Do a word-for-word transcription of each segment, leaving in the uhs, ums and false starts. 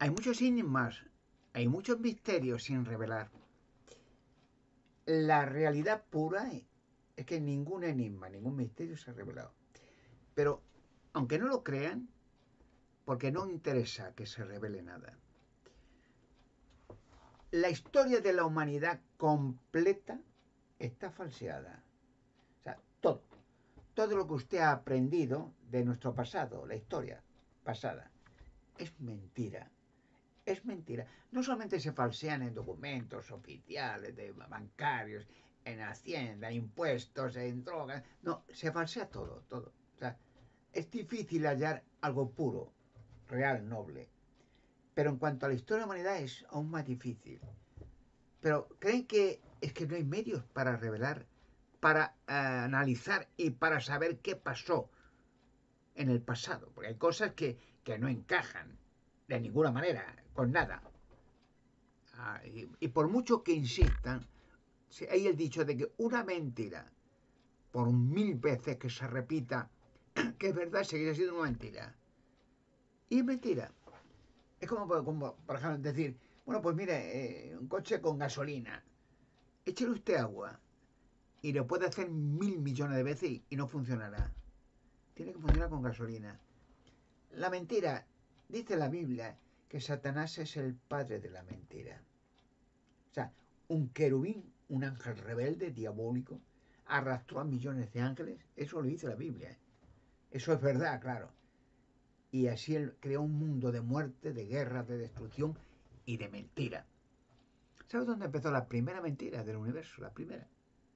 hay muchos enigmas, hay muchos misterios sin revelar. La realidad pura es que ningún enigma, ningún misterio se ha revelado. Pero, aunque no lo crean, porque no interesa que se revele nada, la historia de la humanidad completa está falseada. O sea, todo. Todo lo que usted ha aprendido de nuestro pasado, la historia pasada, es mentira. Es mentira. No solamente se falsean en documentos oficiales, de bancarios, en Hacienda, impuestos, en drogas. No, se falsea todo, todo. O sea, es difícil hallar algo puro, real, noble. Pero en cuanto a la historia de la humanidad es aún más difícil. Pero creen que es que no hay medios para revelar, para uh, analizar y para saber qué pasó en el pasado. Porque hay cosas que, que no encajan de ninguna manera, con nada. Ah, y, y por mucho que insistan, hay el dicho de que una mentira, por mil veces que se repita, que es verdad, seguirá siendo una mentira. Y es mentira. Es como, como por ejemplo, decir, bueno, pues mire, eh, un coche con gasolina, échale usted agua y lo puede hacer mil millones de veces y, y no funcionará. Tiene que funcionar con gasolina. La mentira, dice la Biblia, que Satanás es el padre de la mentira. O sea, un querubín, un ángel rebelde, diabólico, arrastró a millones de ángeles. Eso lo dice la Biblia. Eso es verdad, claro. Y así él creó un mundo de muerte, de guerra, de destrucción y de mentira. ¿Sabes dónde empezó la primera mentira del universo? La primera.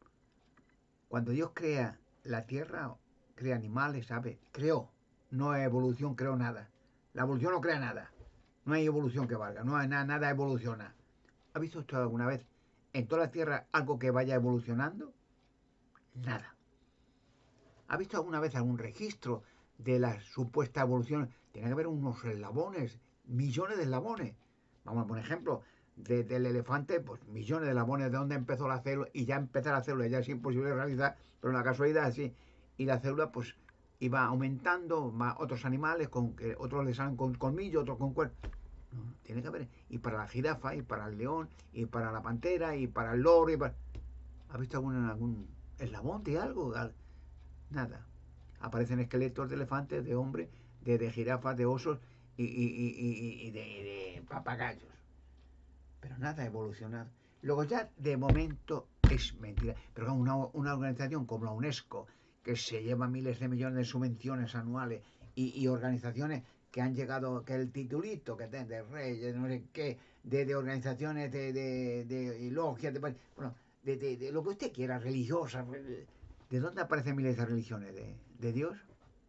Cuando Dios crea la tierra, crea animales, aves, creó. No hay evolución, creó nada. La evolución no crea nada. No hay evolución que valga. No hay nada, nada evoluciona. ¿Ha visto usted alguna vez en toda la Tierra algo que vaya evolucionando? Nada. ¿Ha visto alguna vez algún registro de la supuesta evolución? Tiene que haber unos eslabones, millones de eslabones. Vamos a poner ejemplo, de, del elefante, pues millones de eslabones de dónde empezó la célula, y ya empezar la célula ya es imposible realizar, pero en la casualidad así. Y la célula pues iba aumentando, más otros animales, con que otros le salen con colmillo, otros con cuerpo. No, no, tiene que haber. Y para la jirafa, y para el león, y para la pantera, y para el loro. Y para... ¿Has visto algún, algún eslabón de algo? Nada. Aparecen esqueletos de elefantes, de hombres, de, de jirafas, de osos y, y, y, y de, de papagayos. Pero nada ha evolucionado. Luego ya de momento es mentira. Pero una, una organización como la UNESCO, que se lleva miles de millones de subvenciones anuales y, y organizaciones que han llegado, que el titulito que tienen de reyes, no sé qué, de, de organizaciones de, de, de logias, de, bueno, de, de, de lo que usted quiera, religiosas. ¿De dónde aparecen miles de religiones? ¿De, de Dios?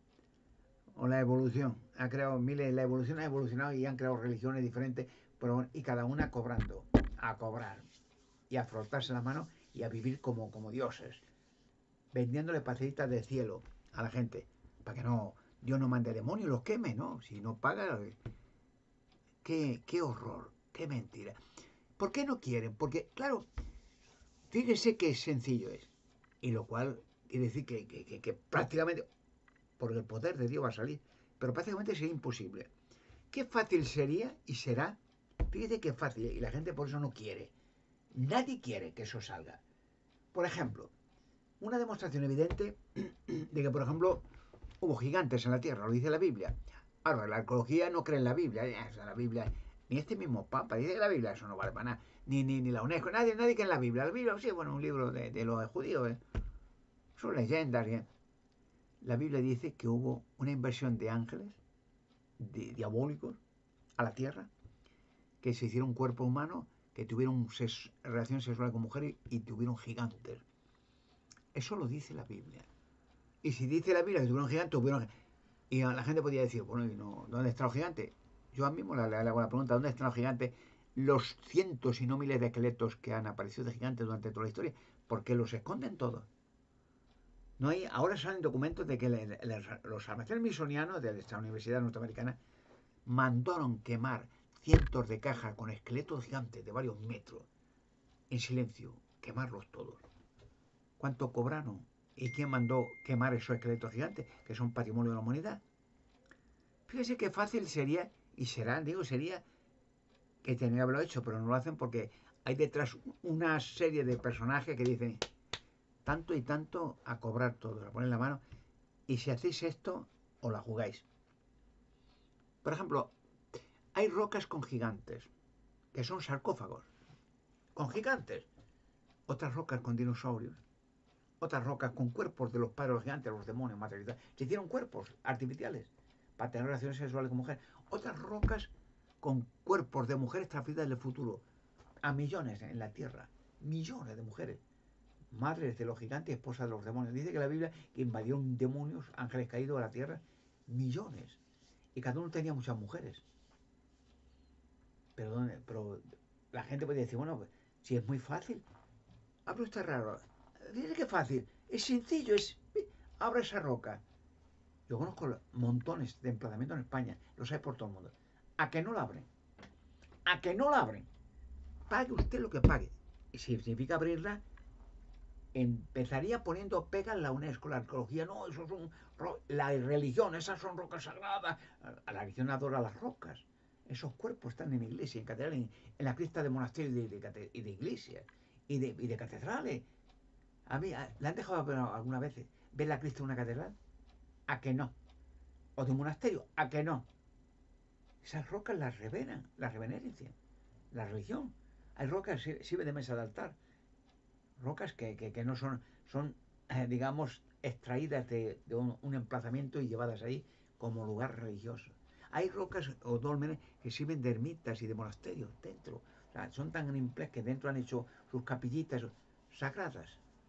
¿O la evolución? Ha creado miles, la evolución ha evolucionado y han creado religiones diferentes, pero, y cada una cobrando, a cobrar, y a frotarse las manos y a vivir como, como dioses, vendiéndole pasaditas de cielo a la gente, para que no, Dios no mande demonios y los queme, ¿no? Si no paga, qué, qué horror, qué mentira. ¿Por qué no quieren? Porque, claro, fíjese qué sencillo es, y lo cual quiere decir que, que, que, que prácticamente, porque el poder de Dios va a salir, pero prácticamente sería imposible. Qué fácil sería y será, fíjate qué fácil, y la gente por eso no quiere. Nadie quiere que eso salga. Por ejemplo, una demostración evidente de que, por ejemplo, hubo gigantes en la Tierra, lo dice la Biblia. Ahora, la arqueología no cree en la Biblia, o sea, la Biblia, ni este mismo Papa dice que la Biblia eso no vale para nada, ni, ni, ni la UNESCO, nadie, nadie cree en la Biblia. La Biblia, sí, bueno, un libro de, de los judíos, ¿eh? Son leyendas, ¿eh? La Biblia dice que hubo una inversión de ángeles de, diabólicos a la tierra, que se hicieron un cuerpo humano, que tuvieron ses, relaciones sexuales con mujeres y tuvieron gigantes. Eso lo dice la Biblia. Y si dice la Biblia que tuvieron gigantes, tuvieron... Y la gente podría decir, bueno, ¿y no, ¿dónde está el gigante? Yo a mí mismo le, le hago la pregunta, ¿dónde están los gigantes? Los cientos y no miles de esqueletos que han aparecido de gigantes durante toda la historia, ¿por qué los esconden todos? No hay, ahora salen documentos de que le, le, los smithsonianos de esta universidad norteamericana mandaron quemar cientos de cajas con esqueletos gigantes de varios metros en silencio, quemarlos todos. ¿Cuánto cobraron? ¿Y quién mandó quemar esos esqueletos gigantes que son patrimonio de la humanidad? Fíjese qué fácil sería, y será, digo, sería que tenían que haberlo hecho, pero no lo hacen porque hay detrás una serie de personajes que dicen tanto y tanto a cobrar todo, la ponen la mano, y si hacéis esto, os la jugáis. Por ejemplo, hay rocas con gigantes, que son sarcófagos, con gigantes. Otras rocas con dinosaurios. Otras rocas con cuerpos de los padres de los gigantes, los demonios materializados. Se hicieron cuerpos artificiales para tener relaciones sexuales con mujeres. Otras rocas con cuerpos de mujeres transferidas del futuro. A millones en la tierra. Millones de mujeres. Madres de los gigantes y esposas de los demonios. Dice que la Biblia que invadieron demonios, ángeles caídos a la tierra. Millones. Y cada uno tenía muchas mujeres. Pero, pero la gente puede decir, bueno, si es muy fácil. Hablo está raro. Dice que es fácil. Es sencillo. Es abra esa roca. Yo conozco montones de emplazamientos en España. Los hay por todo el mundo. A que no la abren. A que no la abren. Pague usted lo que pague. Y si significa abrirla, empezaría poniendo pegas en la UNESCO, la arqueología. No, eso son la religión, esas son rocas sagradas. La religión adora las rocas. Esos cuerpos están en iglesias, en catedrales, en, en la crista de monasterios y de, de, de, de iglesias y de, y de catedrales. A mí, ¿le han dejado ver alguna vez ver la crista de una catedral? ¿A que no? ¿O de un monasterio? ¿A que no? Esas rocas las reveran, las reverencian. La religión. Hay rocas que sirven de mesa de altar. Rocas que, que, que no son, son eh, digamos, extraídas de, de un, un emplazamiento y llevadas ahí como lugar religioso. Hay rocas o dólmenes que sirven de ermitas y de monasterios dentro. O sea, son tan simples que dentro han hecho sus capillitas sagradas.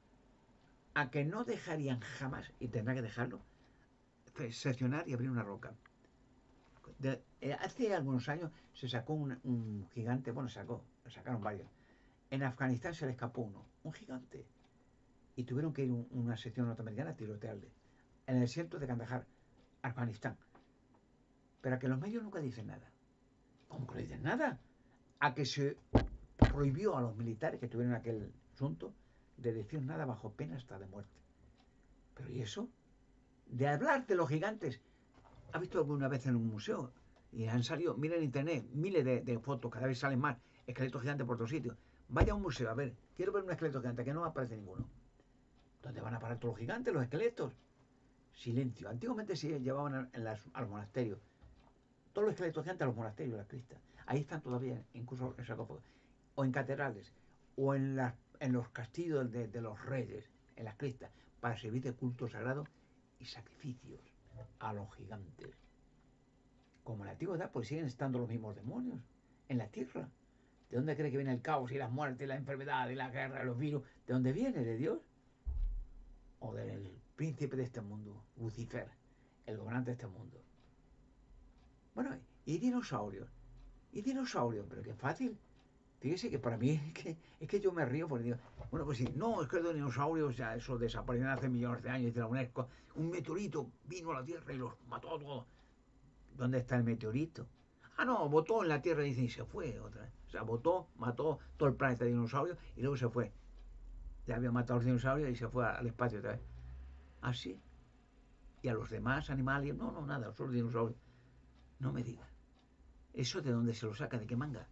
A que no dejarían jamás, y tendrá que dejarlo, seccionar y abrir una roca. De, eh, hace algunos años se sacó un, un gigante, bueno, sacó, sacaron varios. En Afganistán se le escapó uno, un gigante. Y tuvieron que ir un, una sección norteamericana a tirotearle. En el desierto de Kandahar, Afganistán. Pero a que los medios nunca dicen nada. ¿Cómo que no dicen nada? A que se prohibió a los militares que tuvieron aquel asunto de decir nada bajo pena hasta de muerte. Pero ¿y eso? De hablar de los gigantes. ¿Ha visto alguna vez en un museo? Y han salido, miren en internet, miles de, de fotos, cada vez salen más esqueletos gigantes por todos sitios. Vaya a un museo, a ver, quiero ver un esqueleto gigante, que no aparece ninguno. ¿Dónde van a parar todos los gigantes, los esqueletos? Silencio. Antiguamente se llevaban en las, a los monasterios. Todos los esqueletos gigantes a los monasterios, las cristas. Ahí están todavía, incluso en sarcófagos. O en catedrales. O en, la, en los castillos de, de los reyes, en las cristas, para servir de culto sagrado y sacrificios a los gigantes. Como en la antigüedad, pues siguen estando los mismos demonios en la tierra. ¿De dónde cree que viene el caos y las muertes, y la enfermedad y la guerra, y los virus? ¿De dónde viene? ¿De Dios? ¿O del príncipe de este mundo, Lucifer, el gobernante de este mundo? Bueno, y dinosaurios. Y dinosaurios, pero qué fácil. Fíjese que para mí es que, es que yo me río porque digo, bueno, pues sí, no, es que los dinosaurios, o sea, eso desaparecieron hace millones de años, dice la UNESCO. Un meteorito vino a la Tierra y los mató a todos. ¿Dónde está el meteorito? Ah, no, botó en la Tierra y se fue otra vez. O sea, botó, mató todo el planeta de dinosaurios y luego se fue. Ya había matado a los dinosaurios y se fue al espacio otra vez. Ah, sí. Y a los demás animales, no, no, nada, solo dinosaurios. No me digas. ¿Eso de dónde se lo saca? ¿De qué manga?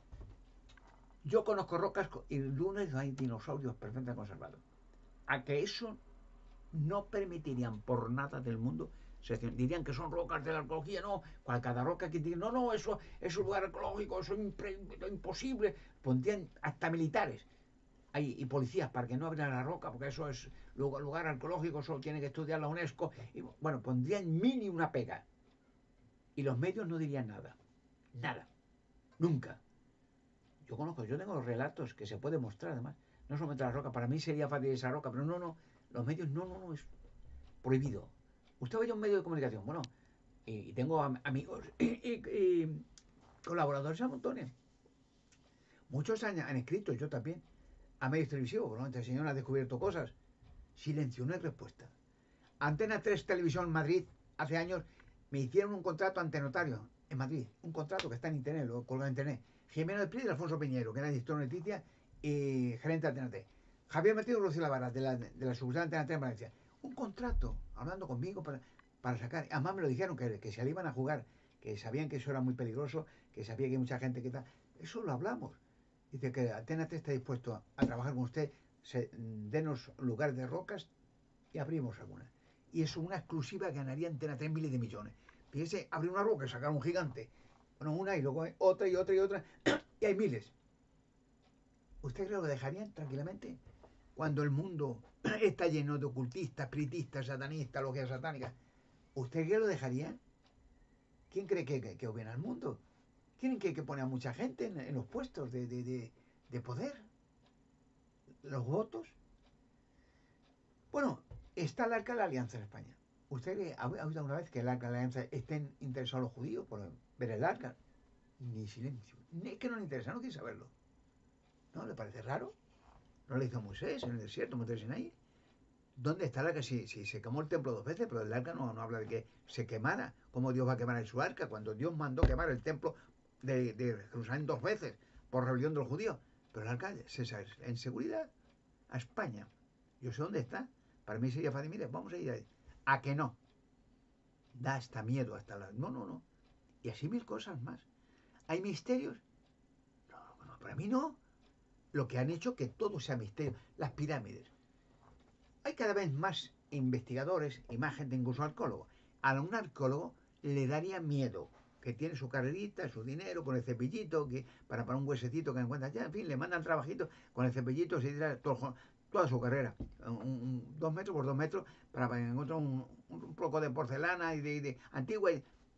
Yo conozco rocas y en lunes hay dinosaurios perfectamente conservados. A que eso no permitirían por nada del mundo. Dirían que son rocas de la arqueología, no. Cada roca que diga, no, no, eso es un lugar arqueológico, eso es imposible. Pondrían hasta militares hay, y policías para que no abran la roca, porque eso es lugar, lugar arqueológico, eso tiene que estudiar la UNESCO. Y, bueno, pondrían mini una pega. Y los medios no dirían nada. Nada. Nunca. Yo conozco, yo tengo los relatos que se puede mostrar además. No solamente la roca, para mí sería fácil esa roca, pero no, no. Los medios, no, no, no, es prohibido. Usted vaya a un medio de comunicación, bueno, y, y tengo am amigos y, y, y colaboradores a montones. Muchos han, han escrito, yo también, a medios televisivos, bueno, este señor ha descubierto cosas. Silencio, no hay respuesta. Antena tres Televisión Madrid, hace años, me hicieron un contrato ante notario en Madrid, un contrato que está en internet, lo colgado en internet. Jimeno de Pris y Alfonso Piñero, que era director de noticias y gerente de Antena tres. Javier Martínez y Rocío Lavara, de la, de la sucursal de Antena tres en Valencia. Un contrato, hablando conmigo para, para sacar. Además me lo dijeron que, que se le iban a jugar, que sabían que eso era muy peligroso, que sabía que hay mucha gente que está. Eso lo hablamos. Dice que Atenas está dispuesto a trabajar con usted, se, denos lugar de rocas y abrimos alguna. Y es una exclusiva que ganaría Antena tres miles de millones. Fíjese, abrir una roca y sacar un gigante. Bueno, una y luego otra y otra y otra. Y hay miles. ¿Usted cree que lo dejarían tranquilamente? Cuando el mundo está lleno de ocultistas, espiritistas, satanistas, logias satánicas. ¿Usted cree que lo dejarían? ¿Quién cree que, que, que gobierna el mundo? ¿Quién cree que pone a mucha gente en, en los puestos de, de, de, de poder? ¿Los votos? Bueno, está el Arca de la Alianza en España. ¿Usted ha oído alguna vez que el Arca de la Alianza estén interesados los judíos por ver el Arca? Ni silencio. Ni, es que no le interesa, no quiere saberlo. ¿No le parece raro? ¿No le hizo Moisés en el desierto, Moisés Sinaí? ¿Dónde está el arca? Si, si se quemó el templo dos veces, pero el arca no, no habla de que se quemara. ¿Cómo Dios va a quemar en su arca? Cuando Dios mandó quemar el templo de, de Jerusalén dos veces por rebelión de los judíos. Pero el arca se sale en seguridad a España. Yo sé dónde está. Para mí sería fácil, mire, vamos a ir ahí. ¿A que no? Da hasta miedo, hasta la... No, no, no. Y así mil cosas más. ¿Hay misterios? No, no, para mí no. Lo que han hecho que todo sea misterio. Las pirámides. Hay cada vez más investigadores y más gente, incluso arqueólogos. A un arqueólogo le daría miedo, que tiene su carrerita, su dinero, con el cepillito, que para, para un huesecito que encuentra ya, en fin, le mandan trabajito, con el cepillito se tira todo, toda su carrera, un, un, dos metros por dos metros, para, para encontrar un, un poco de porcelana y de, de antigua.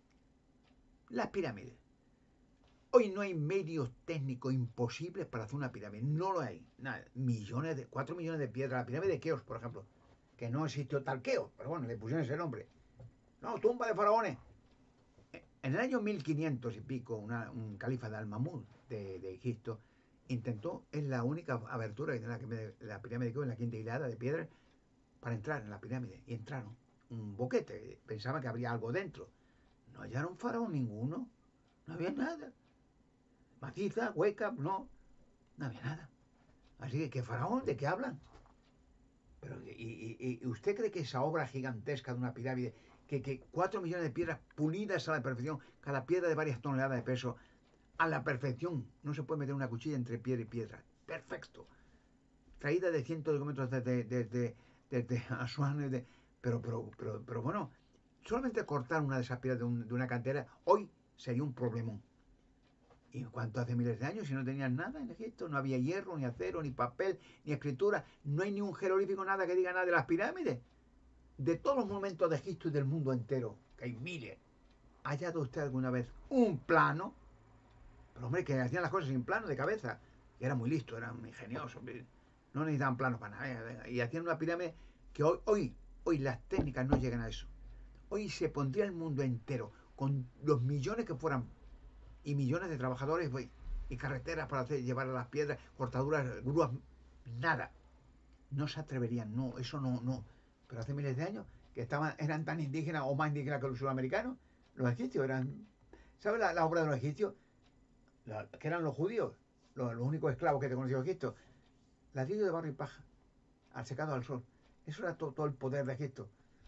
Las pirámides. Hoy no hay medios técnicos imposibles para hacer una pirámide. No lo hay. Nada. Millones de, cuatro millones de piedras. La pirámide de Keops, por ejemplo. Que no existió tal Keops, pero bueno, le pusieron ese nombre. No, tumba de faraones. En el año mil quinientos y pico, una, un califa de Al-Mamud de, de Egipto intentó, es la única abertura que tiene la, la pirámide de Keops, en la quinta hilada de piedra, para entrar en la pirámide. Y entraron. Un boquete. Pensaba que habría algo dentro. No hallaron faraón ninguno. No había nada. Maciza, hueca, no, no había nada. Así que, ¿qué faraón? ¿De qué hablan? Pero, y, y, y usted cree que esa obra gigantesca de una pirámide, que, que cuatro millones de piedras pulidas a la perfección, cada piedra de varias toneladas de peso, a la perfección, no se puede meter una cuchilla entre piedra y piedra, perfecto, traída de cientos de kilómetros desde, desde, desde Asuán, de, pero, pero, pero, pero bueno, solamente cortar una de esas piedras de, un, de una cantera, hoy sería un problemón. ¿Y cuánto hace miles de años? Si no tenían nada en Egipto, no había hierro, ni acero, ni papel, ni escritura, no hay ni un jeroglífico, nada que diga nada de las pirámides. De todos los monumentos de Egipto y del mundo entero, que hay miles, ¿ha hallado usted alguna vez un plano? Pero hombre, que hacían las cosas sin plano, de cabeza. Y era muy listo, eran ingeniosos, no necesitaban planos para nada. Y hacían una pirámide que hoy, hoy, hoy las técnicas no llegan a eso. Hoy se pondría el mundo entero, con los millones que fueran y millones de trabajadores y carreteras para hacer, llevar a las piedras, cortaduras, grúas, nada. No se atreverían, no, eso no, no. Pero hace miles de años que estaban, eran tan indígenas o más indígenas que los sudamericanos, los egipcios eran, ¿sabes la, la obra de los egipcios? La, que eran los judíos, los, los únicos esclavos que te conoció Egipto. Ladrillo de barro y paja, al secado al sol. Eso era todo, todo el poder de Egipto.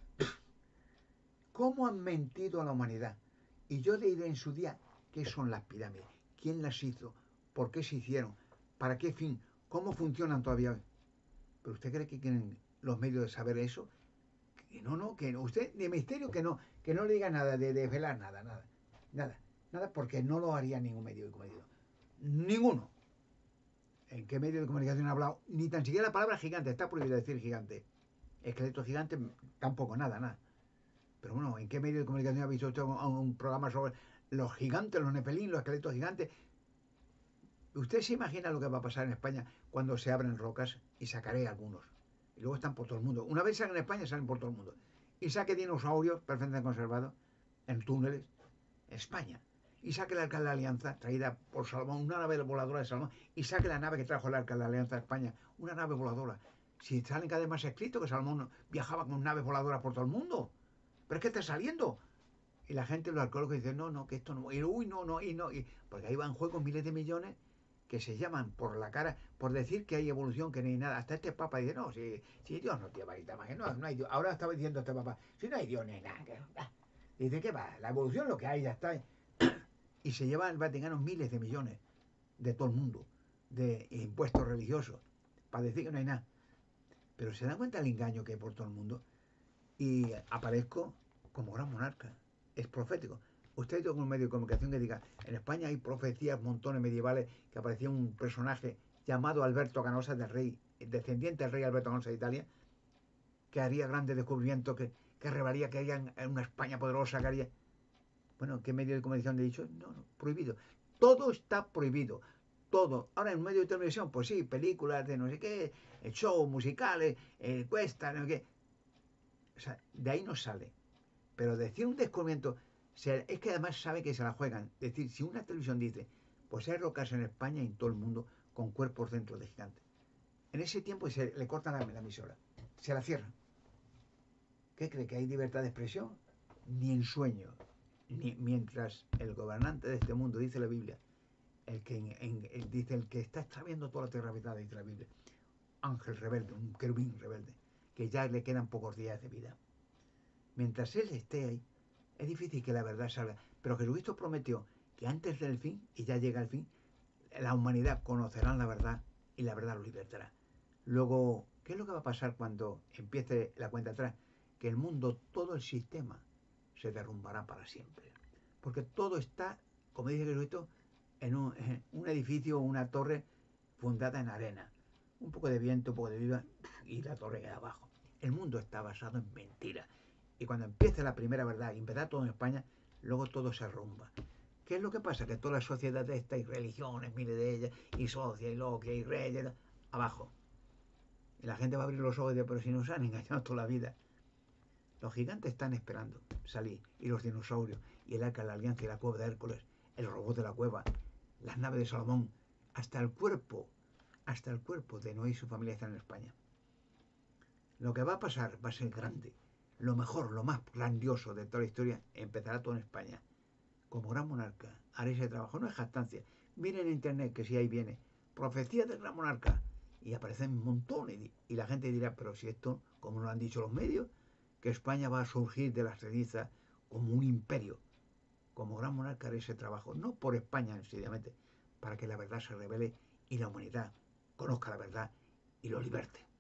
¿Cómo han mentido a la humanidad? Y yo le diré en su día qué son las pirámides, quién las hizo, por qué se hicieron, para qué fin, cómo funcionan todavía hoy. ¿Pero usted cree que tienen los medios de saber eso? Que no, no, que no. Usted de misterio que no, que no le diga nada, de desvelar nada, nada, nada, nada, porque no lo haría ningún medio de comunicación. Ninguno. ¿En qué medio de comunicación ha hablado? Ni tan siquiera la palabra gigante, está prohibido decir gigante. Esqueleto gigante, tampoco, nada, nada. Pero bueno, ¿en qué medio de comunicación ha visto usted un, un programa sobre los gigantes, los nepelín, los esqueletos gigantes? ¿Usted se imagina lo que va a pasar en España cuando se abren rocas? Y sacaré algunos. Y luego están por todo el mundo. Una vez salen en España, salen por todo el mundo. Y saque dinosaurios perfectamente conservados en túneles en España. Y saque el Arca de la Alianza, traída por Salomón, una nave voladora de Salomón. Y saque la nave que trajo el Arca de la Alianza a España, una nave voladora. Si salen cada vez más escrito que Salomón viajaba con naves voladoras por todo el mundo. Pero es que está saliendo. Y la gente, los arqueólogos dicen, no, no, que esto no, y uy, no, no, y no, y, porque ahí van en juego miles de millones que se llaman por la cara, por decir que hay evolución, que no hay nada. Hasta este papa dice, no, si, si Dios no tiene varita mágica, no, no hay Dios. Ahora estaba diciendo este papa, si no hay Dios, ni nada. Que, ah. Dice, ¿qué va? La evolución lo que hay, ya está. Y se lleva el Vaticano miles de millones de todo el mundo, de impuestos religiosos, para decir que no hay nada. Pero se dan cuenta del engaño que hay por todo el mundo y aparezco como gran monarca. Es profético. Usted tiene un medio de comunicación que diga, en España hay profecías, montones medievales, que aparecía un personaje llamado Alberto Canosa, del rey, descendiente del rey Alberto Canosa de Italia, que haría grandes descubrimientos, que, que revelaría que haría una España poderosa, que haría... Bueno, ¿qué medio de comunicación le he dicho? No, no, prohibido. Todo está prohibido. Todo. Ahora en un medio de televisión, pues sí, películas de no sé qué, shows musicales, eh, cuesta, no sé qué. O sea, de ahí no sale. Pero decir un descubrimiento, se, es que además sabe que se la juegan. Es decir, si una televisión dice, pues hay rocas en España y en todo el mundo con cuerpos dentro de gigantes. En ese tiempo se le cortan la, la emisora, se la cierran. ¿Qué cree? ¿Que hay libertad de expresión? Ni en sueño. Ni, mientras el gobernante de este mundo, dice la Biblia, el que en, en, el, dice el que está extraviando toda la tierra habitada, dice la Biblia, ángel rebelde, un querubín rebelde, que ya le quedan pocos días de vida. Mientras él esté ahí, es difícil que la verdad salga. Pero Jesucristo prometió que antes del fin, y ya llega el fin, la humanidad conocerá la verdad y la verdad lo libertará. Luego, ¿qué es lo que va a pasar cuando empiece la cuenta atrás? Que el mundo, todo el sistema, se derrumbará para siempre. Porque todo está, como dice Jesucristo, en un, en un edificio o una torre fundada en arena. Un poco de viento, un poco de vida y la torre queda abajo. El mundo está basado en mentiras. Y cuando empiece la primera verdad y empezar todo en España, luego todo se arrumba. ¿Qué es lo que pasa? Que todas las sociedades estas, y religiones, mire de ellas, y socias, y lo que, y reyes, abajo. Y la gente va a abrir los ojos y dice, pero si nos han engañado toda la vida. Los gigantes están esperando salir, y los dinosaurios, y el arca de la alianza, y la cueva de Hércules, el robot de la cueva, las naves de Salomón, hasta el cuerpo, hasta el cuerpo de Noé y su familia están en España. Lo que va a pasar va a ser grande. Lo mejor, lo más grandioso de toda la historia empezará todo en España. Como gran monarca, haré ese trabajo. No es jactancia. Miren en internet que si ahí viene. Profecía del gran monarca. Y aparecen montones. Y la gente dirá, pero si esto, como lo han dicho los medios, que España va a surgir de las cenizas como un imperio. Como gran monarca haré ese trabajo. No por España, sencillamente, para que la verdad se revele y la humanidad conozca la verdad y lo liberte.